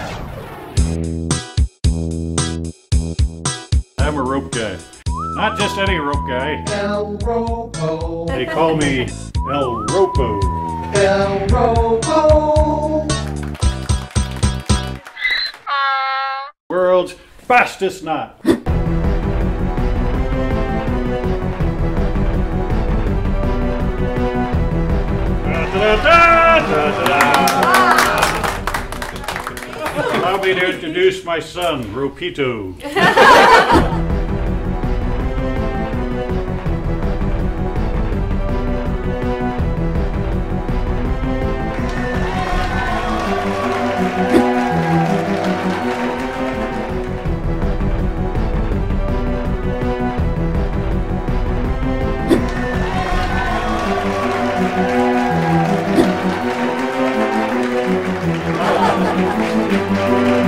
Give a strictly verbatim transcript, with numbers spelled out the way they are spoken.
I'm a rope guy. Not just any rope guy. El Ropo. They call me El Ropo. El Ropo. World's fastest knot. Allow me to introduce my son, Ropito. Thank you.